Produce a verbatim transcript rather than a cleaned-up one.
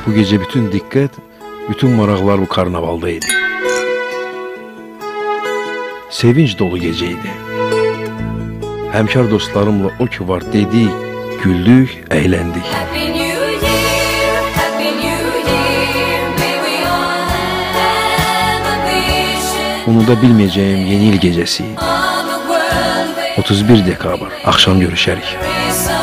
Bu gece bütün dikkat, bütün maraqlar bu karnavalda idi. Sevinç dolu geceydi. Həmkar dostlarımla o ki var dedik, güldük, eğlendik. Unuda bilməyəcəyim yeni il gecəsi. otuz bir dekabr, axşam görüşərik.